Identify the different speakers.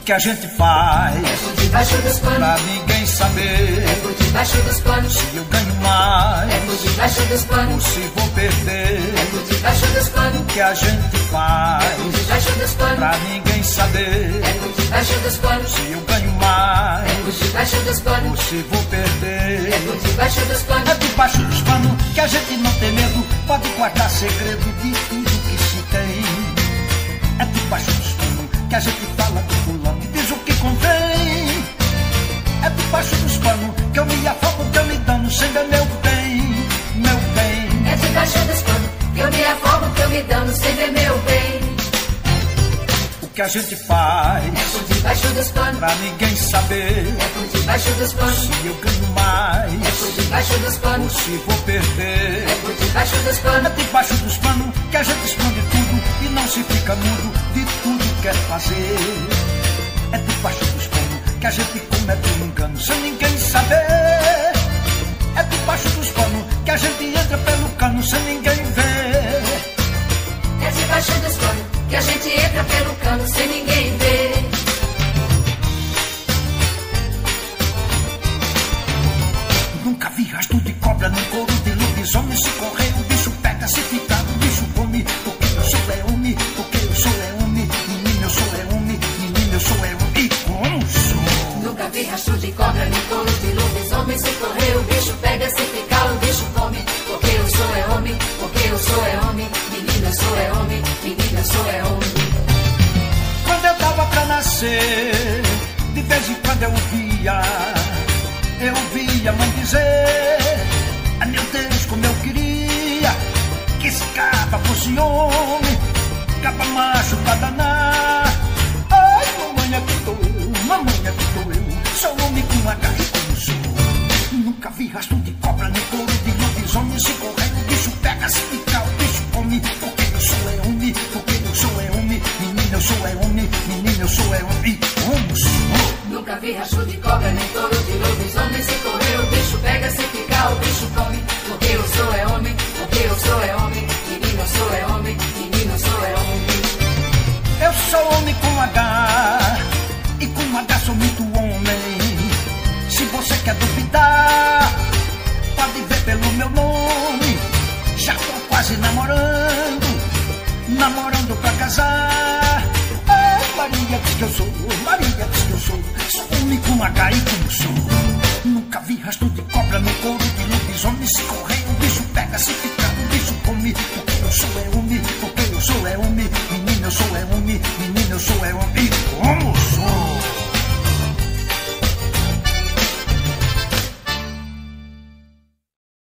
Speaker 1: que a gente faz
Speaker 2: é por debaixo dos panos,
Speaker 1: pra ninguém saber.
Speaker 2: é por debaixo dos panos,
Speaker 1: Se eu ganho mais,
Speaker 2: é por debaixo dos
Speaker 1: ou
Speaker 2: panos,
Speaker 1: se vou perder.
Speaker 2: é por debaixo dos panos,
Speaker 1: O que a gente faz
Speaker 2: é por debaixo dos panos,
Speaker 1: pra ninguém saber.
Speaker 2: é por debaixo dos panos,
Speaker 1: Se eu ganho mais,
Speaker 2: é por debaixo dos
Speaker 1: ou
Speaker 2: panos,
Speaker 1: se vou perder.
Speaker 2: é por debaixo dos panos,
Speaker 1: É debaixo dos panos que a gente não tem medo, pode guardar segredo de tudo que se tem. É debaixo dos panos que a gente fala do fulano e diz o que convém. É debaixo dos panos que eu me afogo, que eu me dano sem ver meu bem, meu bem.
Speaker 2: é debaixo dos panos, que eu me afogo, que eu me dano sem ver meu bem.
Speaker 1: O que a gente faz
Speaker 2: É por debaixo dos panos,
Speaker 1: pra ninguém saber.
Speaker 2: é por debaixo dos panos,
Speaker 1: Se eu ganho mais,
Speaker 2: é por debaixo dos
Speaker 1: ou
Speaker 2: panos,
Speaker 1: se vou perder.
Speaker 2: é por debaixo dos
Speaker 1: É
Speaker 2: panos,
Speaker 1: debaixo dos panos que a gente esconde tudo e não se fica mudo de tudo que quer fazer. É debaixo dos panos que a gente comete um engano sem ninguém saber. É debaixo dos panos que a gente entra pelo cano sem ninguém ver.
Speaker 2: é debaixo dos panos, que a gente entra pelo cano sem ninguém ver.
Speaker 1: Nunca vi rastro de cobra nem couro de lobisomem. Se correr o bicho pega, se ficar o bicho come. Porque eu sou é homem, porque eu sou é homem. Menino eu sou é homem, menino eu sou é homem. E como sou?
Speaker 2: Nunca vi rastro de cobra, nem couro de lobisomem. Se correr o bicho pega, se ficar o bicho come. Porque eu sou é homem, porque eu sou é homem. Menino eu sou é homem, menino eu sou é homem.
Speaker 1: Quando eu tava pra nascer, de vez em quando eu ouvia a mãe dizer: ai meu Deus, como eu queria que esse caba fosse homem, caba macho pra danar. Ai, mamãe, aqui estou eu, mamãe, aqui estou eu, sou homem com H e como sou. Nunca vi rastro de cobra nem couro de lobisomem. Se correr o bicho pega, se ficar o bicho come. Porque eu sou é homem, porque eu sou é homem. Menino eu sou é homem, menino eu sou é homem. E como sou?
Speaker 2: Nunca vi rastro de cobra, nem couro de lobisomem. Se correr o bicho pega, se ficar o bicho come. Porque eu sou é homem, porque eu sou é homem. Menino eu sou é homem, menino eu sou é homem.
Speaker 1: Eu sou homem com H, e com H sou muito homem. Se você quer duvidar, pode ver pelo meu nome. Já tô quase namorando, namorando pra casar. Ai, Maria diz que eu sou, Maria diz que eu sou. Sou homem com H e como sou. Nunca vi rastro de cobra no couro de lobisomem. Se correr o bicho pega, se fica